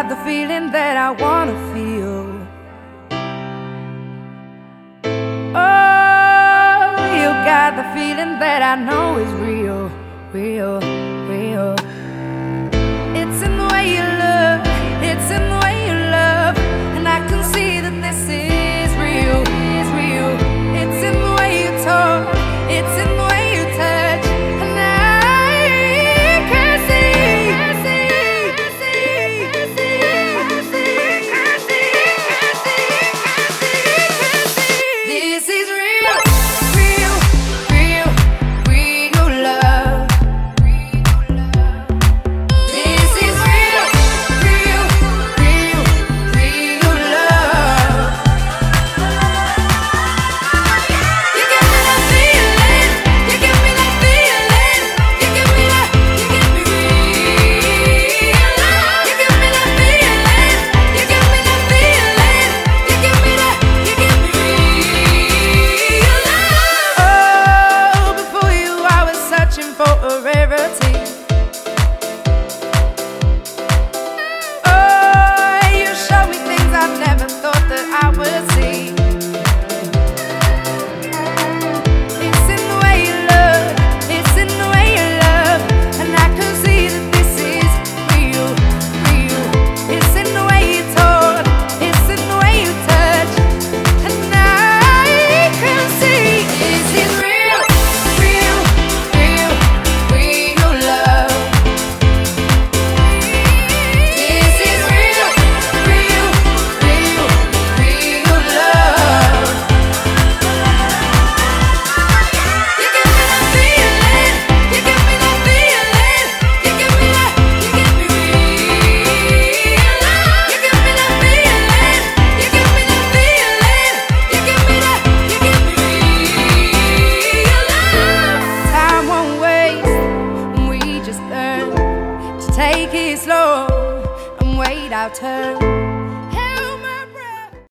got the feeling that I wanna feel. Oh, you got the feeling that I know is real, real, real. It's in the way you look, it's in the way you love, and I can see that this is real, is real. It's in the way you talk, it's in the way you touch, and I can see, this is real, real, real, real love. This is real, real, real, real love. You give me that feeling, you give me that feeling, you give me that, you give me real love. You give me that feeling, you give me that feeling, you give me that, you give me real love. Oh, before you I was searching for a rarity. Oh, you showed me things I never thought that I would see. It's in the way you look, it's in the way you love, and I can see that this is real, real. It's in the way you talk, it's in the way you touch, and I can see this is real, real, real, real love. This is real, real, real, real love. You give me that feeling, you give me that feeling, you give me that, you give me real love. You give me that feeling, you give me that feeling, you give me that, you give me real love. Time won't waste, and we just learn to take it slow and wait our turn.